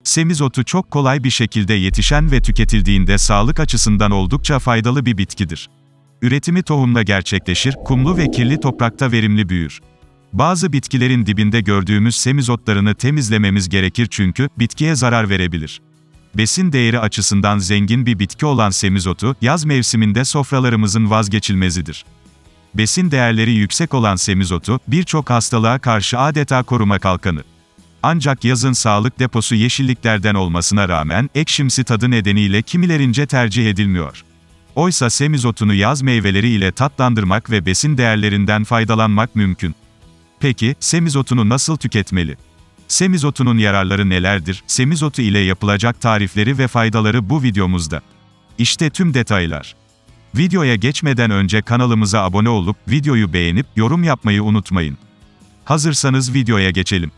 Semizotu çok kolay bir şekilde yetişen ve tüketildiğinde sağlık açısından oldukça faydalı bir bitkidir. Üretimi tohumla gerçekleşir, kumlu ve kirli toprakta verimli büyür. Bazı bitkilerin dibinde gördüğümüz semizotlarını temizlememiz gerekir çünkü bitkiye zarar verebilir. Besin değeri açısından zengin bir bitki olan semizotu, yaz mevsiminde sofralarımızın vazgeçilmezidir. Besin değerleri yüksek olan semizotu, birçok hastalığa karşı adeta koruma kalkanı. Ancak yazın sağlık deposu yeşilliklerden olmasına rağmen, ekşimsi tadı nedeniyle kimilerince tercih edilmiyor. Oysa semizotunu yaz meyveleri ile tatlandırmak ve besin değerlerinden faydalanmak mümkün. Peki, semizotunu nasıl tüketmeli? Semizotunun yararları nelerdir? Semizotu ile yapılacak tarifleri ve faydaları bu videomuzda. İşte tüm detaylar. Videoya geçmeden önce kanalımıza abone olup, videoyu beğenip, yorum yapmayı unutmayın. Hazırsanız videoya geçelim.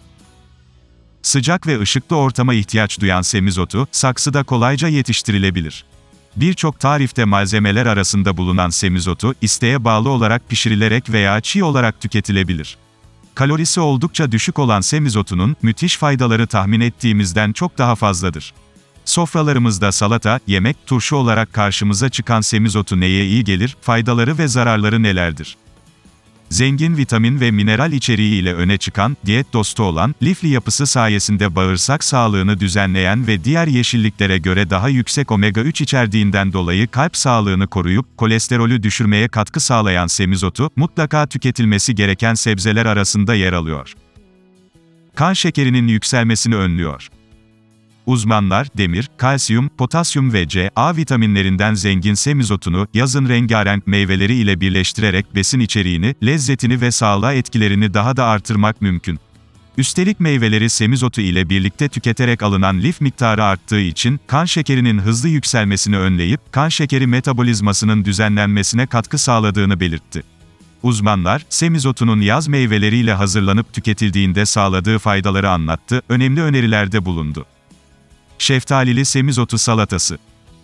Sıcak ve ışıklı ortama ihtiyaç duyan semizotu, saksıda kolayca yetiştirilebilir. Birçok tarifte malzemeler arasında bulunan semizotu, isteğe bağlı olarak pişirilerek veya çiğ olarak tüketilebilir. Kalorisi oldukça düşük olan semizotunun, müthiş faydaları tahmin ettiğimizden çok daha fazladır. Sofralarımızda salata, yemek, turşu olarak karşımıza çıkan semizotu neye iyi gelir, faydaları ve zararları nelerdir? Zengin vitamin ve mineral içeriği ile öne çıkan, diyet dostu olan, lifli yapısı sayesinde bağırsak sağlığını düzenleyen ve diğer yeşilliklere göre daha yüksek omega-3 içerdiğinden dolayı kalp sağlığını koruyup, kolesterolü düşürmeye katkı sağlayan semizotu, mutlaka tüketilmesi gereken sebzeler arasında yer alıyor. Kan şekerinin yükselmesini önlüyor. Uzmanlar, demir, kalsiyum, potasyum ve C, A vitaminlerinden zengin semizotunu, yazın rengarenk meyveleri ile birleştirerek besin içeriğini, lezzetini ve sağlığa etkilerini daha da artırmak mümkün. Üstelik meyveleri semizotu ile birlikte tüketerek alınan lif miktarı arttığı için, kan şekerinin hızlı yükselmesini önleyip, kan şekeri metabolizmasının düzenlenmesine katkı sağladığını belirtti. Uzmanlar, semizotunun yaz meyveleriyle hazırlanıp tüketildiğinde sağladığı faydaları anlattı, önemli önerilerde bulundu. Şeftalili semizotu salatası.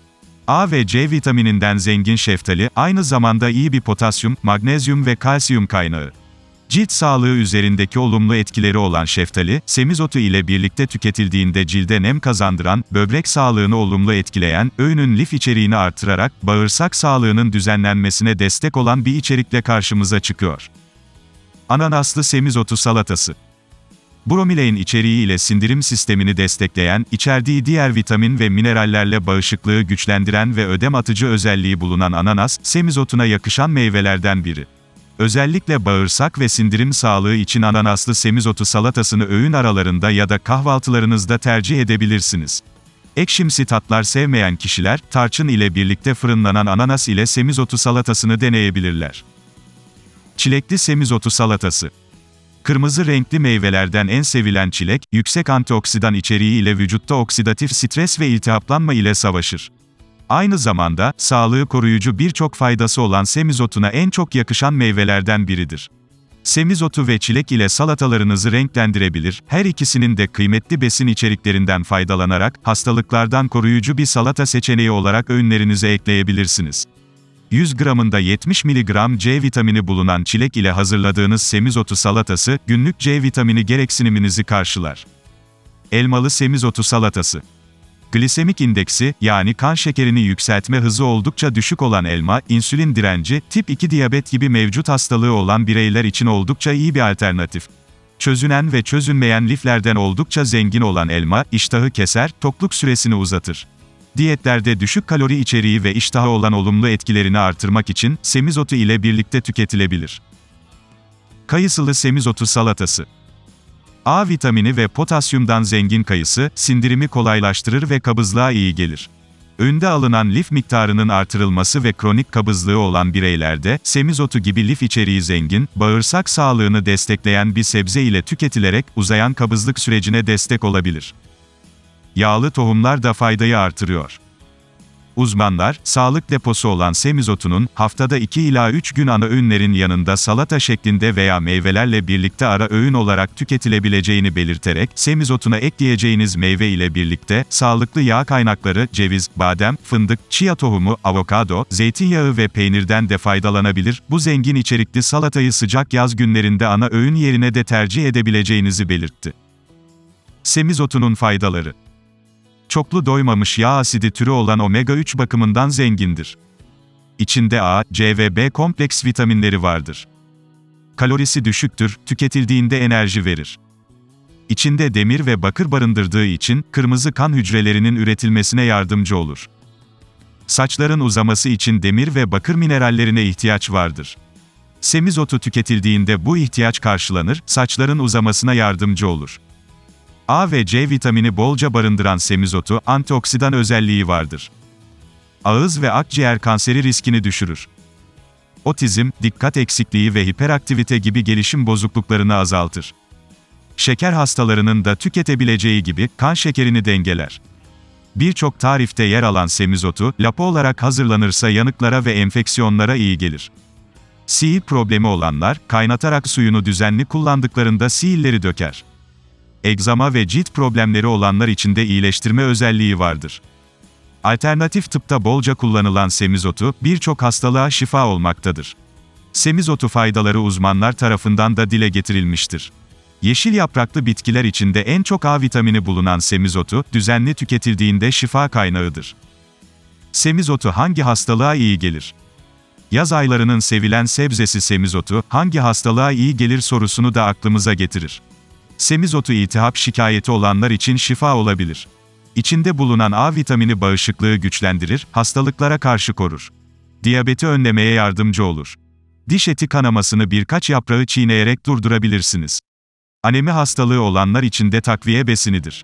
A ve C vitamininden zengin şeftali, aynı zamanda iyi bir potasyum, magnezyum ve kalsiyum kaynağı. Cilt sağlığı üzerindeki olumlu etkileri olan şeftali, semizotu ile birlikte tüketildiğinde cilde nem kazandıran, böbrek sağlığını olumlu etkileyen, öğünün lif içeriğini artırarak, bağırsak sağlığının düzenlenmesine destek olan bir içerikle karşımıza çıkıyor. Ananaslı semizotu salatası. Bromilein içeriği ile sindirim sistemini destekleyen, içerdiği diğer vitamin ve minerallerle bağışıklığı güçlendiren ve ödem atıcı özelliği bulunan ananas, semizotuna yakışan meyvelerden biri. Özellikle bağırsak ve sindirim sağlığı için ananaslı semizotu salatasını öğün aralarında ya da kahvaltılarınızda tercih edebilirsiniz. Ekşimsi tatlar sevmeyen kişiler, tarçın ile birlikte fırınlanan ananas ile semizotu salatasını deneyebilirler. Çilekli semizotu salatası. Kırmızı renkli meyvelerden en sevilen çilek, yüksek antioksidan içeriği ile vücutta oksidatif stres ve iltihaplanma ile savaşır. Aynı zamanda, sağlığı koruyucu birçok faydası olan semizotuna en çok yakışan meyvelerden biridir. Semizotu ve çilek ile salatalarınızı renklendirebilir, her ikisinin de kıymetli besin içeriklerinden faydalanarak, hastalıklardan koruyucu bir salata seçeneği olarak öğünlerinize ekleyebilirsiniz. 100 gramında 70 mg C vitamini bulunan çilek ile hazırladığınız semizotu salatası, günlük C vitamini gereksiniminizi karşılar. Elmalı semizotu salatası. Glisemik indeksi, yani kan şekerini yükseltme hızı oldukça düşük olan elma, insülin direnci, tip 2 diyabet gibi mevcut hastalığı olan bireyler için oldukça iyi bir alternatif. Çözünen ve çözünmeyen liflerden oldukça zengin olan elma, iştahı keser, tokluk süresini uzatır. Diyetlerde düşük kalori içeriği ve iştahı olan olumlu etkilerini artırmak için, semizotu ile birlikte tüketilebilir. Kayısılı semizotu salatası. A vitamini ve potasyumdan zengin kayısı, sindirimi kolaylaştırır ve kabızlığa iyi gelir. Öğünde alınan lif miktarının artırılması ve kronik kabızlığı olan bireylerde, semizotu gibi lif içeriği zengin, bağırsak sağlığını destekleyen bir sebze ile tüketilerek, uzayan kabızlık sürecine destek olabilir. Yağlı tohumlar da faydayı artırıyor. Uzmanlar, sağlık deposu olan semizotunun, haftada 2 ila 3 gün ana öğünlerin yanında salata şeklinde veya meyvelerle birlikte ara öğün olarak tüketilebileceğini belirterek, semizotuna ekleyeceğiniz meyve ile birlikte, sağlıklı yağ kaynakları, ceviz, badem, fındık, chia tohumu, avokado, zeytinyağı ve peynirden de faydalanabilir, bu zengin içerikli salatayı sıcak yaz günlerinde ana öğün yerine de tercih edebileceğinizi belirtti. Semizotunun faydaları. Çoklu doymamış yağ asidi türü olan omega-3 bakımından zengindir. İçinde A, C ve B kompleks vitaminleri vardır. Kalorisi düşüktür, tüketildiğinde enerji verir. İçinde demir ve bakır barındırdığı için, kırmızı kan hücrelerinin üretilmesine yardımcı olur. Saçların uzaması için demir ve bakır minerallerine ihtiyaç vardır. Semizotu tüketildiğinde bu ihtiyaç karşılanır, saçların uzamasına yardımcı olur. A ve C vitamini bolca barındıran semizotu, antioksidan özelliği vardır. Ağız ve akciğer kanseri riskini düşürür. Otizm, dikkat eksikliği ve hiperaktivite gibi gelişim bozukluklarını azaltır. Şeker hastalarının da tüketebileceği gibi, kan şekerini dengeler. Birçok tarifte yer alan semizotu, lapa olarak hazırlanırsa yanıklara ve enfeksiyonlara iyi gelir. Sihir problemi olanlar, kaynatarak suyunu düzenli kullandıklarında sihirleri döker. Egzama ve cilt problemleri olanlar için de iyileştirme özelliği vardır. Alternatif tıpta bolca kullanılan semizotu, birçok hastalığa şifa olmaktadır. Semizotu faydaları uzmanlar tarafından da dile getirilmiştir. Yeşil yapraklı bitkiler içinde en çok A vitamini bulunan semizotu, düzenli tüketildiğinde şifa kaynağıdır. Semizotu hangi hastalığa iyi gelir? Yaz aylarının sevilen sebzesi semizotu, hangi hastalığa iyi gelir sorusunu da aklımıza getirir. Semizotu iltihap şikayeti olanlar için şifa olabilir. İçinde bulunan A vitamini bağışıklığı güçlendirir, hastalıklara karşı korur. Diyabeti önlemeye yardımcı olur. Diş eti kanamasını birkaç yaprağı çiğneyerek durdurabilirsiniz. Anemi hastalığı olanlar için de takviye besinidir.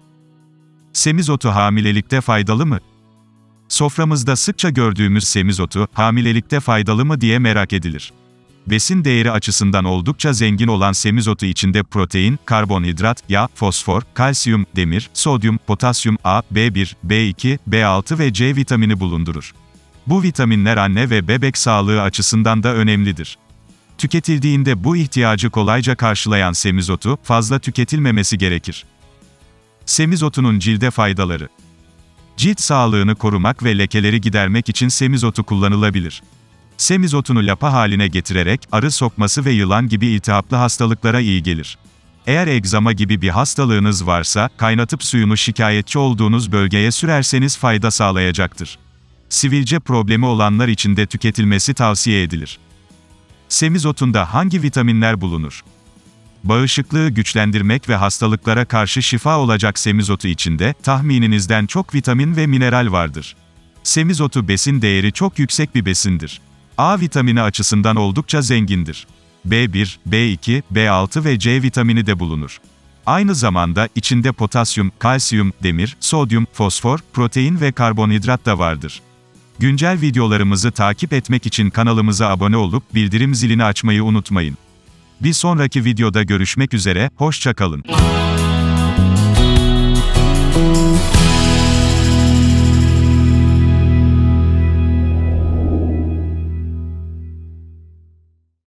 Semizotu hamilelikte faydalı mı? Soframızda sıkça gördüğümüz semizotu, hamilelikte faydalı mı diye merak edilir. Besin değeri açısından oldukça zengin olan semizotu içinde protein, karbonhidrat, yağ, fosfor, kalsiyum, demir, sodyum, potasyum, A, B1, B2, B6 ve C vitamini bulundurur. Bu vitaminler anne ve bebek sağlığı açısından da önemlidir. Tüketildiğinde bu ihtiyacı kolayca karşılayan semizotu, fazla tüketilmemesi gerekir. Semizotunun cilde faydaları. Cilt sağlığını korumak ve lekeleri gidermek için semizotu kullanılabilir. Semizotunu lapa haline getirerek, arı sokması ve yılan gibi iltihaplı hastalıklara iyi gelir. Eğer egzama gibi bir hastalığınız varsa, kaynatıp suyunu şikayetçi olduğunuz bölgeye sürerseniz fayda sağlayacaktır. Sivilce problemi olanlar için de tüketilmesi tavsiye edilir. Semizotunda hangi vitaminler bulunur? Bağışıklığı güçlendirmek ve hastalıklara karşı şifa olacak semizotu içinde, tahmininizden çok vitamin ve mineral vardır. Semizotu besin değeri çok yüksek bir besindir. A vitamini açısından oldukça zengindir. B1, B2, B6 ve C vitamini de bulunur. Aynı zamanda, içinde potasyum, kalsiyum, demir, sodyum, fosfor, protein ve karbonhidrat da vardır. Güncel videolarımızı takip etmek için kanalımıza abone olup, bildirim zilini açmayı unutmayın. Bir sonraki videoda görüşmek üzere, hoşça kalın.